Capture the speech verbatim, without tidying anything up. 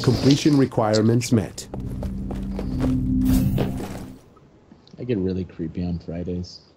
Completion requirements met. I get really creepy on Fridays.